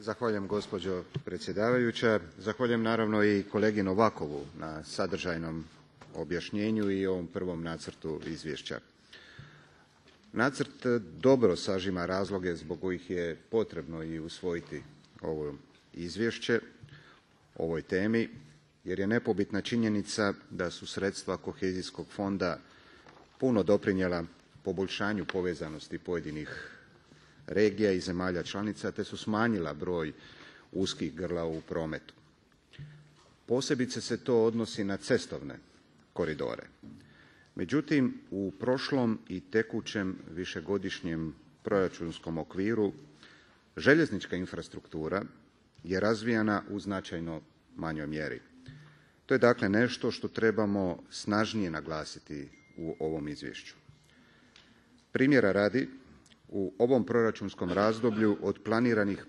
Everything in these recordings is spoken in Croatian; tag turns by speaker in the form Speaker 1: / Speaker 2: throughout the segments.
Speaker 1: Zahvaljujem gospođo predsjedavajuća. Zahvaljujem naravno i kolegi Novakovu na sadržajnom objašnjenju i ovom prvom nacrtu izvješća. Nacrt dobro sažima razloge zbog kojih je potrebno i usvojiti ovo izvješće o ovoj temi, jer je nepobitna činjenica da su sredstva kohezijskog fonda puno doprinijela poboljšanju povezanosti pojedinih regija i zemalja članica, te su smanjila broj uskih grla u prometu. Posebice se to odnosi na cestovne koridore. Međutim, u prošlom i tekućem višegodišnjem proračunskom okviru željeznička infrastruktura je razvijana u značajno manjoj mjeri. To je dakle nešto što trebamo snažnije naglasiti u ovom izvješću. Primjera radi, u ovom proračunskom razdoblju od planiranih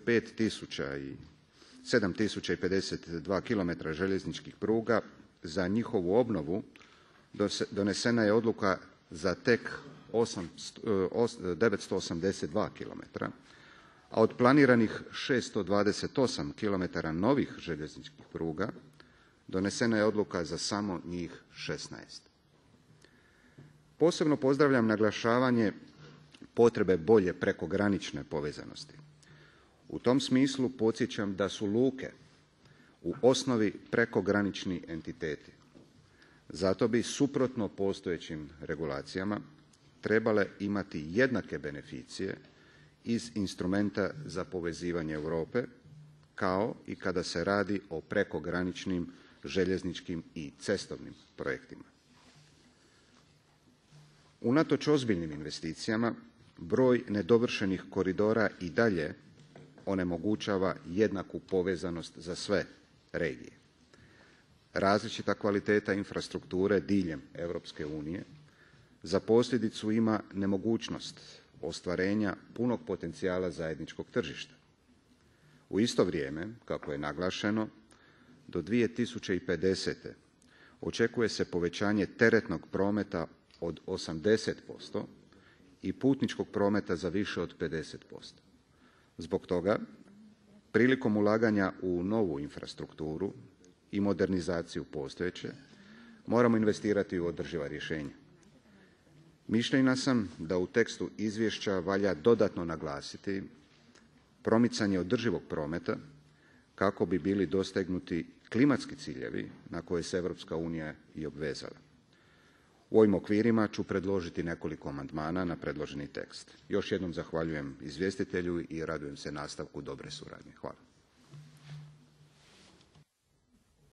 Speaker 1: 7052 km željezničkih pruga za njihovu obnovu donesena je odluka za tek 982 km, a od planiranih 628 km novih željezničkih pruga donesena je odluka za samo njih 16. Posebno pozdravljam naglašavanje potrebe bolje prekogranične povezanosti. U tom smislu podsjećam da su luke u osnovi prekogranični entiteti. Zato bi suprotno postojećim regulacijama trebale imati jednake beneficije iz instrumenta za povezivanje Europe, kao i kada se radi o prekograničnim željezničkim i cestovnim projektima. Unatoč ozbiljnim investicijama, broj nedovršenih koridora i dalje onemogućava jednaku povezanost za sve regije. Različita kvaliteta infrastrukture diljem Europske unije za posljedicu ima nemogućnost ostvarenja punog potencijala zajedničkog tržišta. U isto vrijeme, kako je naglašeno, do 2050. očekuje se povećanje teretnog prometa od 80% i putničkog prometa za više od 50%. Zbog toga, prilikom ulaganja u novu infrastrukturu i modernizaciju postojeće, moramo investirati u održiva rješenja. Mišljenja sam da u tekstu izvješća valja dodatno naglasiti promicanje održivog prometa kako bi bili dostignuti klimatski ciljevi na koje se Europska unija i obvezala. U ovim okvirima ću predložiti nekoliko amandmana na predloženi tekst. Još jednom zahvaljujem izvjestitelju i radujem se nastavku dobre suradnje. Hvala.